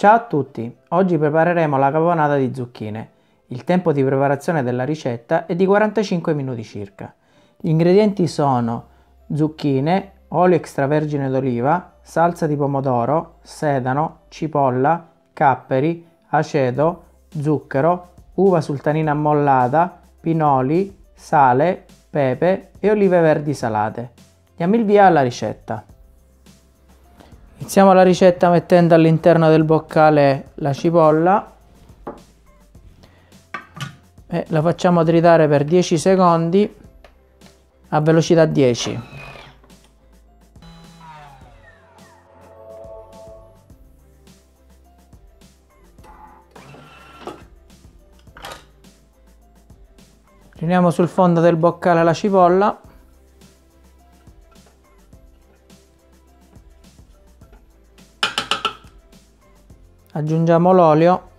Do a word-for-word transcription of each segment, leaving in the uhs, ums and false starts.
Ciao a tutti, oggi prepareremo la caponata di zucchine. Il tempo di preparazione della ricetta è di quarantacinque minuti circa. Gli ingredienti sono zucchine, olio extravergine d'oliva, salsa di pomodoro, sedano, cipolla, capperi, aceto, zucchero, uva sultanina ammollata, pinoli, sale, pepe e olive verdi salate. Diamo il via alla ricetta. Iniziamo la ricetta mettendo all'interno del boccale la cipolla e la facciamo tritare per dieci secondi a velocità dieci. Riuniamo sul fondo del boccale la cipolla. Aggiungiamo l'olio,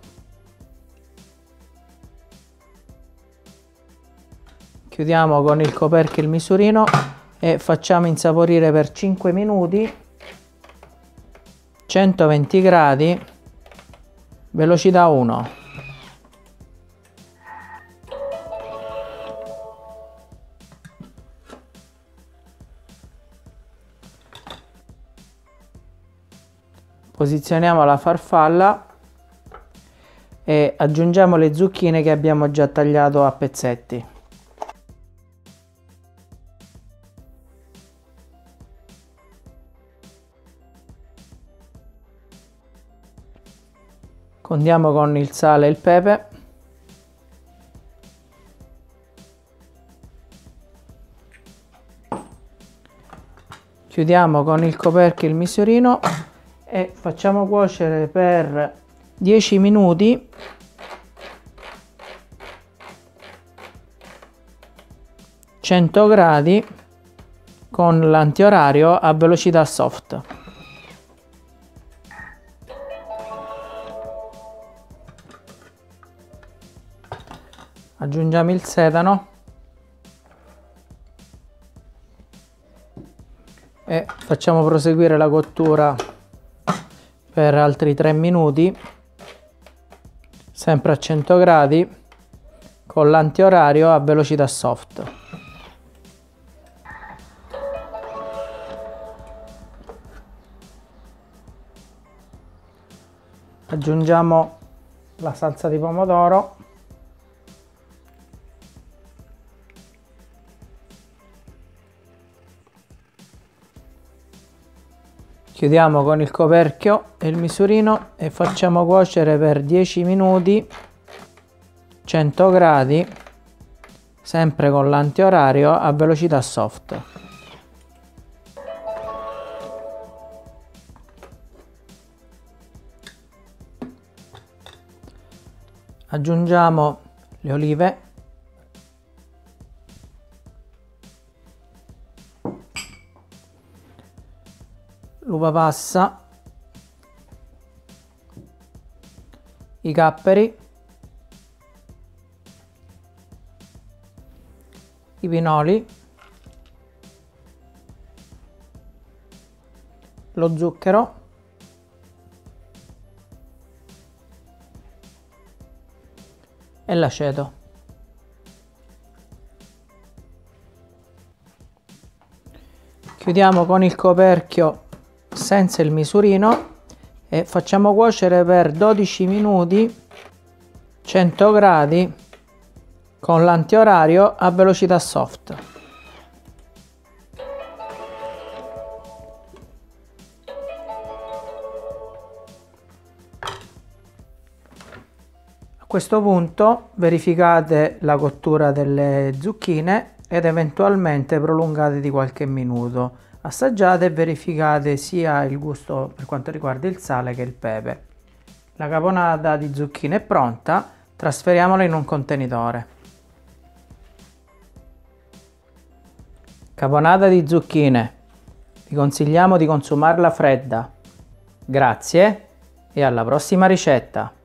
chiudiamo con il coperchio il misurino e facciamo insaporire per cinque minuti, centoventi gradi, velocità uno. Posizioniamo la farfalla e aggiungiamo le zucchine che abbiamo già tagliato a pezzetti. Condiamo con il sale e il pepe. Chiudiamo con il coperchio il misurino e facciamo cuocere per dieci minuti cento gradi con l'antiorario a velocità soft. Aggiungiamo il sedano e facciamo proseguire la cottura per altri tre minuti, sempre a cento gradi, con l'antiorario a velocità soft. Aggiungiamo la salsa di pomodoro. Chiudiamo con il coperchio e il misurino e facciamo cuocere per dieci minuti, cento gradi, sempre con l'antiorario a velocità soft. Aggiungiamo le olive. L'uva passa, i capperi, i pinoli, lo zucchero e l'aceto. Chiudiamo con il coperchio senza il misurino e facciamo cuocere per dodici minuti, cento gradi, con l'antiorario a velocità soft. A questo punto verificate la cottura delle zucchine ed eventualmente prolungate di qualche minuto. Assaggiate e verificate sia il gusto per quanto riguarda il sale che il pepe. La caponata di zucchine è pronta, trasferiamola in un contenitore. Caponata di zucchine. Vi consigliamo di consumarla fredda. Grazie e alla prossima ricetta!